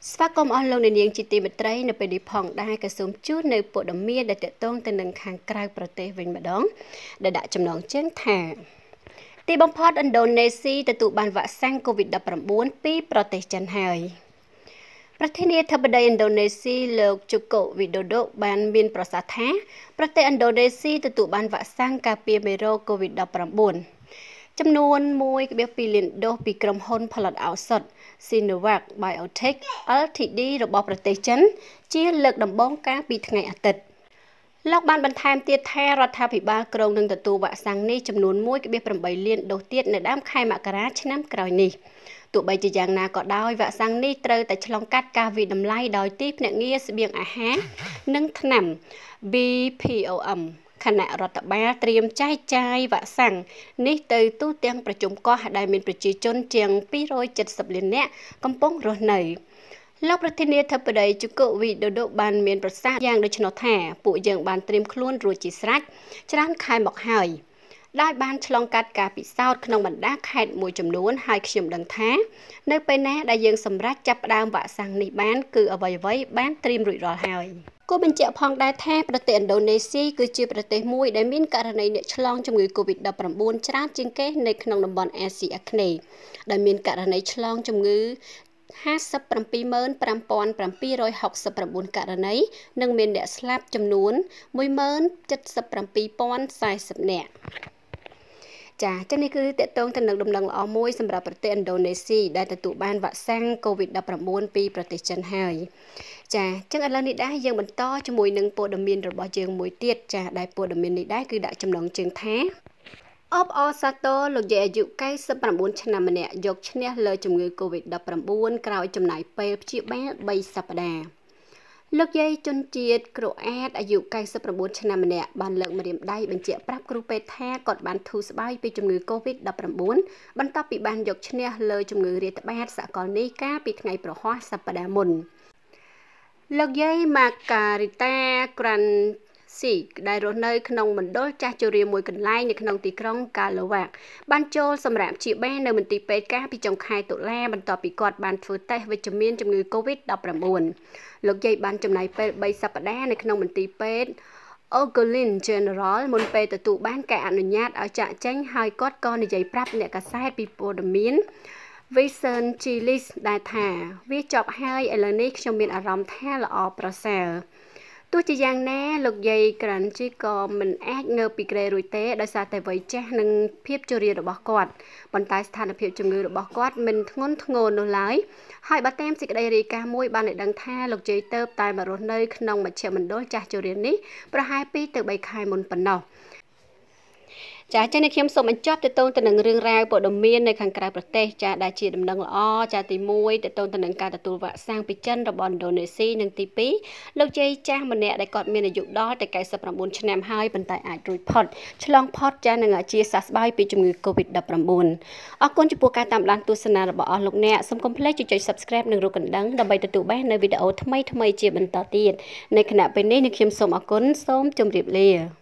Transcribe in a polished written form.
ស្វាគមន៍អស់លោកអ្នកនាងជាទីមេត្រីនៅពេលនេះផងដែរក៏សូមជូននៅព័ត៌មានដែលទាក់ទងទៅនឹងខាងក្រៅប្រទេសវិញម្ដងដែលដាក់ចំណងជើងថាទីបំផុតឥណ្ឌូនេស៊ីទទួលបានវ៉ាក់សាំង COVID-19 ពីប្រទេសចិនហើយប្រធានាធិបតីឥណ្ឌូនេស៊ីលោកជូកូវីដូដូបានមានប្រសាសន៍ថាប្រទេសឥណ្ឌូនេស៊ីទទួលបានវ៉ាក់សាំងការពារមេរោគ COVID-19 ចំនួន 1.2 លានដូសពីក្រុមហ៊ុនផលិតឱសថ Sinovac Biotech Ltd របស់ប្រទេសចិនជាលើកដំបូងកាលពីថ្ងៃអាទិត្យលោកបានបន្ថែមទៀតថារដ្ឋាភិបាលក្រុងនឹងទទួលវ៉ាក់សាំងនេះចំនួន 1.8 លានដូសទៀតនៅដើមខែមករាឆ្នាំក្រោយនេះទោះបីជាយ៉ាងណាក៏ដោយវ៉ាក់សាំងនេះត្រូវតែឆ្លងកាត់ការវិនិច្ឆ័យតម្លៃដោយទីភ្នាក់ងារស្បៀងអាហារនិងថ្នាំ BPOM គណៈរដ្ឋបាលត្រៀមចែកចាយវ៉ាក់សាំងនេះទៅទូទាំងប្រជុំកោះដែលមានប្រជាជនជាង270លាននាក់កំពុងរស់នៅលោកប្រធានាធិបតីជូកូវីដូដូបានមានប្រសាសន៍យ៉ាងដូចនោះថាពួកយើងបានត្រៀមខ្លួនរួចជាស្រេចច្រើនខែមកហើយដោយបានឆ្លងកាត់ការពិសោធន៍ក្នុងបណ្ដាខេត្តមួយចំនួនហើយខ្ញុំដឹងថានៅពេលណាដែលយើងសម្រេចចាប់ផ្ដើមវ៉ាក់សាំងនេះបានគឺអ្វីៗបានត្រៀមរួចរាល់ហើយគូបញ្ជាក់ផងដែរថាប្រទេសឥណ្ឌូនេស៊ីគឺជាប្រទេសមួយដែលមានករណីអ្នកឆ្លងជំងឺ COVID-19 ច្រើនជាងគេនៅក្នុងតំបន់អាស៊ីអាគ្នេយ៍ដែលមានករណីឆ្លងជំងឺ575,769 ករណីនិងមានអ្នកស្លាប់ចំនួន 177,040 នាក់ចា៎នេះគឺតកតងទៅនឹងដំណឹងល្អមួយសម្រាប់ប្រទេសឥណ្ឌូនេស៊ីដែលទទួលបានវ៉ាក់សាំង COVID-19 ពីប្រទេសចិនហើយចា៎ឥឡូវនេះដែរយើងបន្តជាមួយនឹងព័ត៌មានរបស់យើងមួយទៀតចា៎ដែលព័ត៌មាននេះដែរគឺដាក់ចំណងជើងថាអបអរសាទរលោកយាយអាយុ99ឆ្នាំម្នាក់យកឈ្នះលើជំងឺ COVID-19 ក្រោយចំណាយពេលព្យាបាល3សប្តាហ៍លោកយាយជនជាតិក្រូអាតអាយុ99ឆ្នាំម្នាក់បានលើកម្រាមដៃបញ្ជាក់ប្រាប់គ្រូពេទ្យថាគាត់បានធូរស្បើយពីជំងឺ COVID-19 បន្ទាប់ពីបានយកឈ្នះលើជំងឺរាតត្បាតសកលនេះកាលពីថ្ងៃប្រហ័សសប្តាហ៍មុនលោកយាយម៉ាការីតាក្រាន់ស៊ីដែលរស់នៅក្នុងមណ្ឌលចាស់ជរាមួយកន្លែងនៅក្នុងទីក្រុងកាឡូវ៉ាក់បានចូលសម្រាប់ព្យាបាលនៅមន្ទីរពេទ្យកាលពីចុងខែតុលាបន្ទាប់ពីគាត់បានធ្វើតេស្តវិជ្ជមានជំងឺ COVID-19 លោកយាយបានចំណាយពេល3សប្តាហ៍នៅក្នុងមន្ទីរពេទ្យ Ogulin General មុនពេលទទួលបានការអនុញ្ញាតឲ្យចាក់ចេញហើយគាត់ក៏និយាយប្រាប់អ្នកកាសែតពីព័ត៌មាន Vision Chilis ដែលថាវាចប់ហើយឥឡូវនេះខ្ញុំមានអារម្មណ៍ថាល្អប្រសើរទោះជាយ៉ាងណាលោកយាយក្រាន់ជីក៏មិនអាចងើបពីគ្រែរួចទេដោយសារតែវ័យចាស់និងភាពជរារបស់គាត់ប៉ុន្តែស្ថានភាពជំងឺរបស់គាត់មិនធ្ងន់ធ្ងរនោះឡើយហើយបើតាមសេចក្តីរាយការណ៍មួយបានឲ្យដឹងថាលោកយាយទៅតែមករស់នៅក្នុងមជ្ឈមណ្ឌលចាស់ជរានេះប្រហែល2 ទៅ 3 ខែមុនប៉ុណ្ណោះចា៎នេះខ្ញុំសូមបញ្ចប់ទៅនឹងរឿងរ៉ាវព័ត៌មាននៅខាងក្រៅប្រទេសចា៎ដែលជាដំណឹងល្អចា៎ទី1ទៅនឹងការទទួលវ៉ាក់សាំងពីចិនរបស់ឥណ្ឌូនេស៊ីនិងទី2លោកយាយចាស់ម្នាក់ដែលគាត់មានអាយុដល់តែ99ឆ្នាំហើយប៉ុន្តែអាចរួចផុតឆ្លងផុតចា៎នឹងជាសះស្បើយពីជំងឺ COVID-19 អរគុណចំពោះការតាមដានទស្សនារបស់អស់លោកអ្នកសូមកុំភ្លេចចុច Subscribe និងរូបកណ្ដឹងដើម្បីទទួលបាននូវវីដេអូថ្មីៗជាបន្តទៀតនៅខណៈពេលនេះខ្ញុំសូមអរគុណសូមជម្រាបលា